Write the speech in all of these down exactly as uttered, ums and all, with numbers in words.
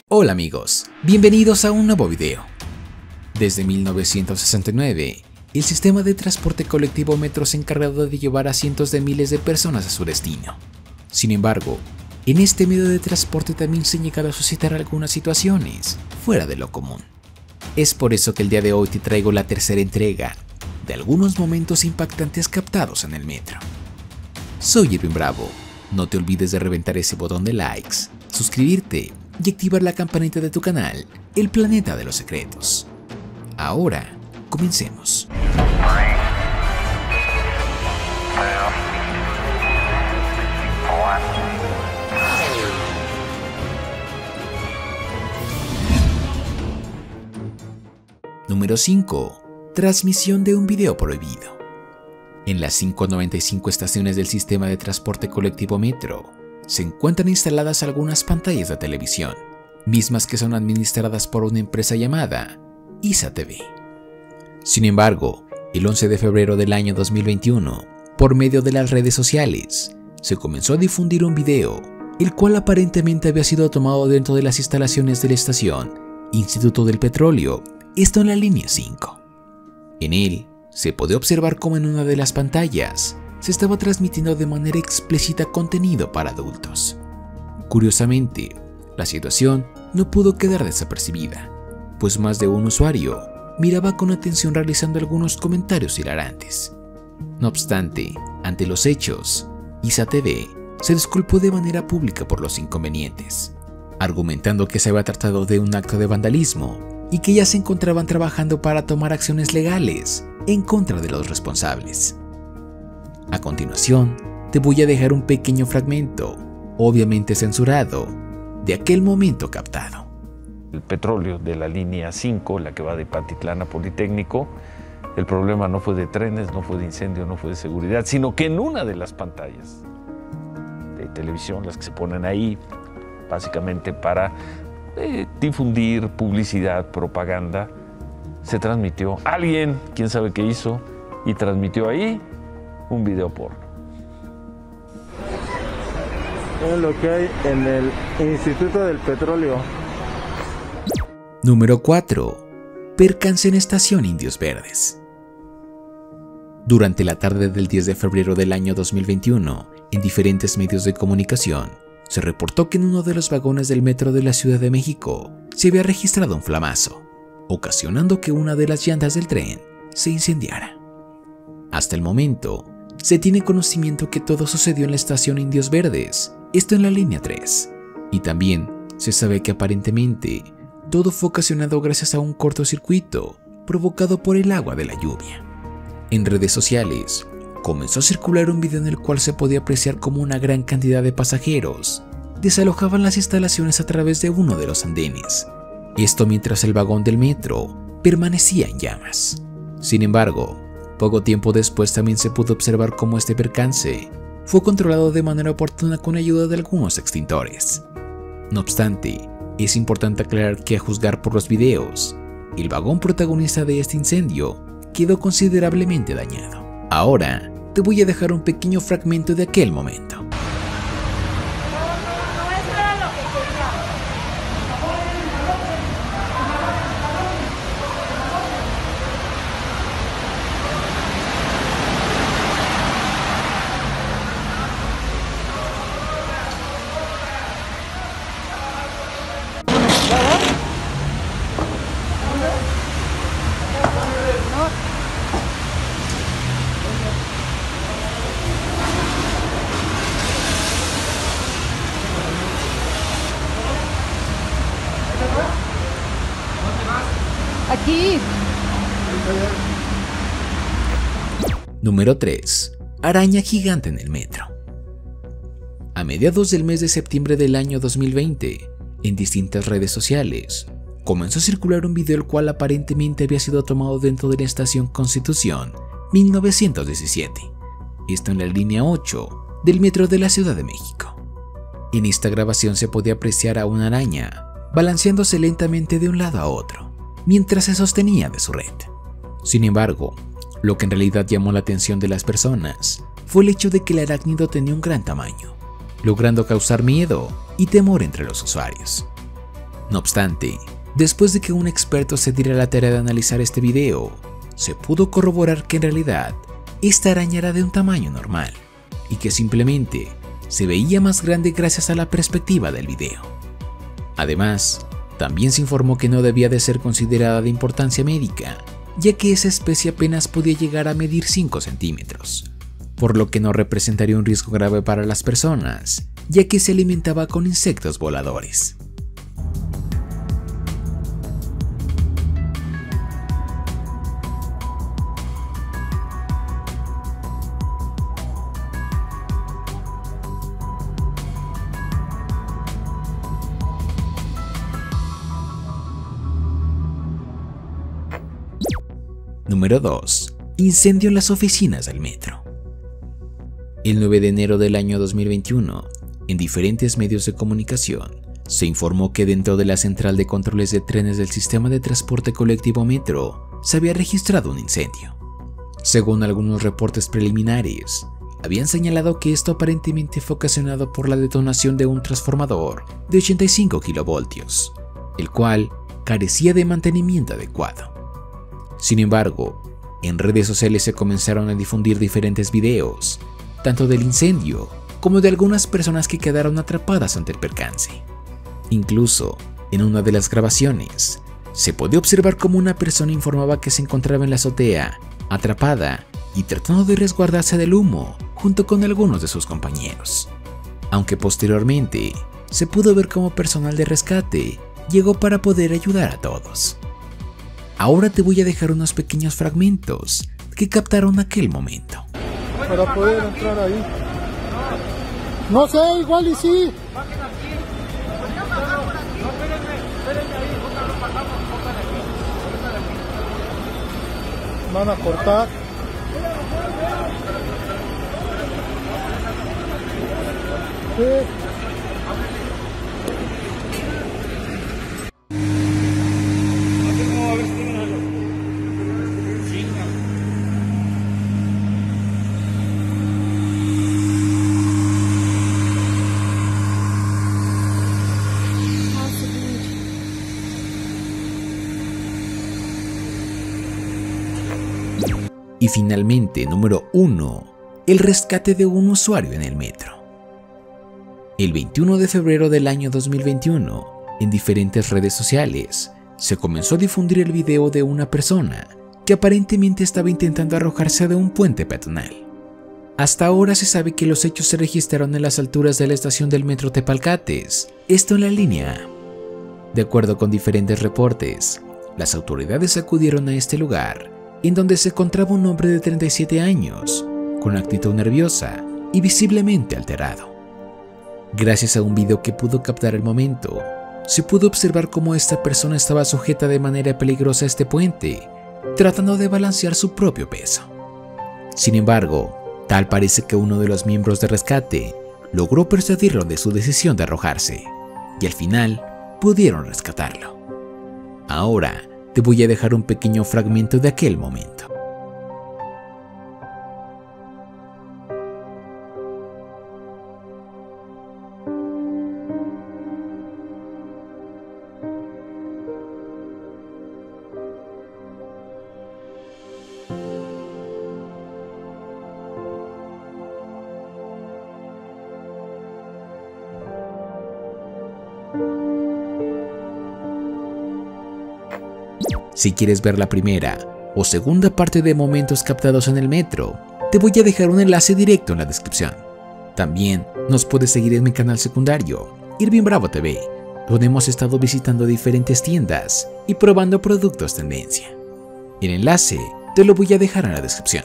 Hola amigos, bienvenidos a un nuevo video. Desde mil novecientos sesenta y nueve, el sistema de transporte colectivo metro se ha encargado de llevar a cientos de miles de personas a su destino. Sin embargo, en este medio de transporte también se han llegado a suscitar algunas situaciones fuera de lo común. Es por eso que el día de hoy te traigo la tercera entrega de algunos momentos impactantes captados en el metro. Soy Irving Bravo, no te olvides de reventar ese botón de likes, suscribirte y activar la campanita de tu canal, El Planeta de los Secretos. Ahora, comencemos. Número cinco. Transmisión de un video prohibido. En las ciento noventa y cinco estaciones del sistema de transporte colectivo metro, se encuentran instaladas algunas pantallas de televisión, mismas que son administradas por una empresa llamada ISA T V. Sin embargo, el once de febrero del año dos mil veintiuno, por medio de las redes sociales, se comenzó a difundir un video, el cual aparentemente había sido tomado dentro de las instalaciones de la estación Instituto del Petróleo, esto en la línea cinco. En él, se podía observar cómo en una de las pantallas se estaba transmitiendo de manera explícita contenido para adultos. Curiosamente, la situación no pudo quedar desapercibida, pues más de un usuario miraba con atención realizando algunos comentarios hilarantes. No obstante, ante los hechos, ISA T V se disculpó de manera pública por los inconvenientes, argumentando que se había tratado de un acto de vandalismo y que ya se encontraban trabajando para tomar acciones legales en contra de los responsables. A continuación, te voy a dejar un pequeño fragmento, obviamente censurado, de aquel momento captado. El petróleo de la línea cinco, la que va de Patitlán a Politécnico, el problema no fue de trenes, no fue de incendio, no fue de seguridad, sino que en una de las pantallas de televisión, las que se ponen ahí, básicamente para eh, difundir publicidad, propaganda, se transmitió. Alguien, quién sabe qué hizo, y transmitió ahí un video porno. Es lo que hay en el Instituto del Petróleo. Número cuatro. Percance en estación Indios Verdes. Durante la tarde del diez de febrero del año dos mil veintiuno, en diferentes medios de comunicación, se reportó que en uno de los vagones del metro de la Ciudad de México se había registrado un flamazo, ocasionando que una de las llantas del tren se incendiara. Hasta el momento, se tiene conocimiento que todo sucedió en la estación Indios Verdes, esto en la línea tres, y también se sabe que aparentemente todo fue ocasionado gracias a un cortocircuito provocado por el agua de la lluvia. En redes sociales, comenzó a circular un video en el cual se podía apreciar cómo una gran cantidad de pasajeros desalojaban las instalaciones a través de uno de los andenes, esto mientras el vagón del metro permanecía en llamas. Sin embargo, poco tiempo después también se pudo observar cómo este percance fue controlado de manera oportuna con ayuda de algunos extintores. No obstante, es importante aclarar que a juzgar por los videos, el vagón protagonista de este incendio quedó considerablemente dañado. Ahora, te voy a dejar un pequeño fragmento de aquel momento. Aquí. Número tres. Araña gigante en el metro. A mediados del mes de septiembre del año dos mil veinte, en distintas redes sociales, comenzó a circular un video el cual aparentemente había sido tomado dentro de la estación Constitución mil novecientos diecisiete, esto en la línea ocho del metro de la Ciudad de México. En esta grabación se podía apreciar a una araña balanceándose lentamente de un lado a otro, mientras se sostenía de su red. Sin embargo, lo que en realidad llamó la atención de las personas fue el hecho de que el arácnido tenía un gran tamaño, logrando causar miedo y temor entre los usuarios. No obstante, después de que un experto se diera la tarea de analizar este video, se pudo corroborar que en realidad esta araña era de un tamaño normal y que simplemente se veía más grande gracias a la perspectiva del video. Además, también se informó que no debía de ser considerada de importancia médica, ya que esa especie apenas podía llegar a medir cinco centímetros, por lo que no representaría un riesgo grave para las personas, ya que se alimentaba con insectos voladores. Número dos. Incendio en las oficinas del metro. El nueve de enero del año dos mil veintiuno, en diferentes medios de comunicación, se informó que dentro de la central de controles de trenes del sistema de transporte colectivo Metro se había registrado un incendio. Según algunos reportes preliminares, habían señalado que esto aparentemente fue ocasionado por la detonación de un transformador de ochenta y cinco kilovoltios, el cual carecía de mantenimiento adecuado. Sin embargo, en redes sociales se comenzaron a difundir diferentes videos, tanto del incendio como de algunas personas que quedaron atrapadas ante el percance. Incluso, en una de las grabaciones, se podía observar cómo una persona informaba que se encontraba en la azotea, atrapada y tratando de resguardarse del humo junto con algunos de sus compañeros. Aunque posteriormente, se pudo ver cómo personal de rescate llegó para poder ayudar a todos. Ahora te voy a dejar unos pequeños fragmentos que captaron aquel momento. Para poder entrar ahí. No sé, igual y sí. Van a cortar. Sí. Y finalmente, número uno, el rescate de un usuario en el metro. El veintiuno de febrero del año dos mil veintiuno, en diferentes redes sociales, se comenzó a difundir el video de una persona que aparentemente estaba intentando arrojarse de un puente peatonal. Hasta ahora se sabe que los hechos se registraron en las alturas de la estación del metro Tepalcates, esto en la línea A. De acuerdo con diferentes reportes, las autoridades acudieron a este lugar, en donde se encontraba un hombre de treinta y siete años, con actitud nerviosa y visiblemente alterado. Gracias a un video que pudo captar el momento, se pudo observar cómo esta persona estaba sujeta de manera peligrosa a este puente, tratando de balancear su propio peso. Sin embargo, tal parece que uno de los miembros de rescate logró persuadirlo de su decisión de arrojarse, y al final pudieron rescatarlo. Ahora, te voy a dejar un pequeño fragmento de aquel momento. Si quieres ver la primera o segunda parte de momentos captados en el metro, te voy a dejar un enlace directo en la descripción. También nos puedes seguir en mi canal secundario, Irving Bravo T V, donde hemos estado visitando diferentes tiendas y probando productos tendencia. El enlace te lo voy a dejar en la descripción.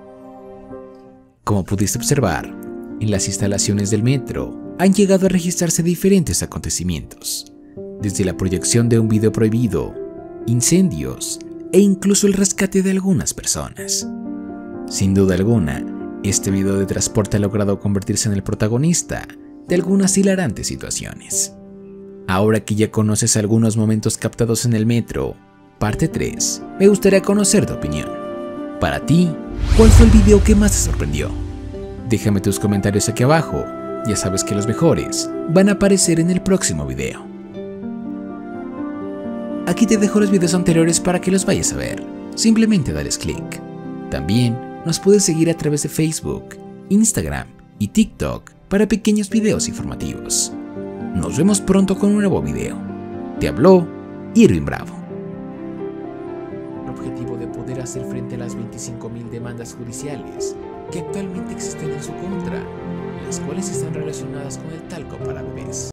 Como pudiste observar, en las instalaciones del metro han llegado a registrarse diferentes acontecimientos, desde la proyección de un video prohibido, incendios e incluso el rescate de algunas personas. Sin duda alguna, este medio de transporte ha logrado convertirse en el protagonista de algunas hilarantes situaciones. Ahora que ya conoces algunos momentos captados en el metro, parte tres, me gustaría conocer tu opinión. Para ti, ¿cuál fue el video que más te sorprendió? Déjame tus comentarios aquí abajo, ya sabes que los mejores van a aparecer en el próximo video. Aquí te dejo los videos anteriores para que los vayas a ver. Simplemente dales clic. También nos puedes seguir a través de Facebook, Instagram y TikTok para pequeños videos informativos. Nos vemos pronto con un nuevo video. Te habló Irving Bravo. El objetivo de poder hacer frente a las veinticinco mil demandas judiciales que actualmente existen en su contra, las cuales están relacionadas con el talco para bebés.